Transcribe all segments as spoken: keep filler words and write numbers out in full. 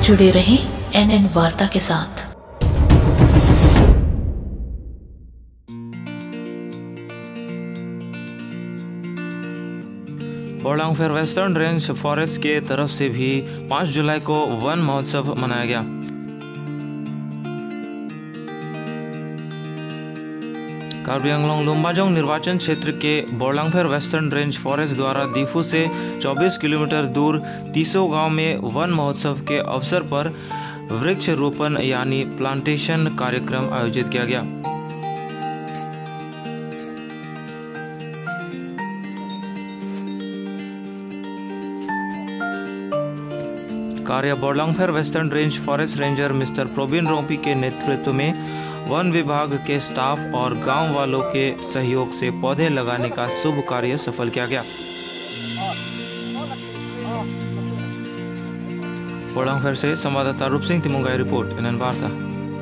जुड़े रहें N N वार्ता के साथ। बोरलांगफेर वेस्टर्न रेंज फॉरेस्ट के तरफ से भी पाँच जुलाई को वन महोत्सव मनाया गया। कार्बी आंगलोंग लुम्बाजोंग निर्वाचन क्षेत्र के बोरलांगफेर वेस्टर्न रेंज फॉरेस्ट द्वारा दीफू से चौबीस किलोमीटर दूर तीसो गांव में वन महोत्सव के अवसर पर वृक्ष रोपण यानी प्लांटेशन कार्यक्रम आयोजित किया गया। कार्य Borlangfer western range forest ranger mister Probin Rongpi के नेतृत्व में वन विभाग के स्टाफ और गांव वालों के सहयोग से पौधे लगाने का शुभ कार्य सफल किया गया। बोरलांगफेर से संवाददाता Roop Singh Timungai report, N N वार्ता।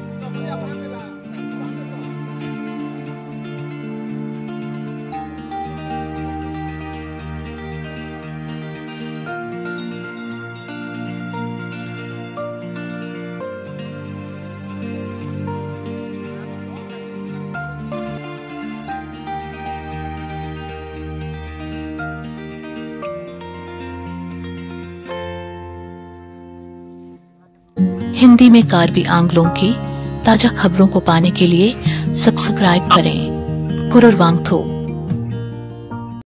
हिंदी में कार्बी आंगलों की ताजा खबरों को पाने के लिए सब्सक्राइब करें। कुरुर वांगथो।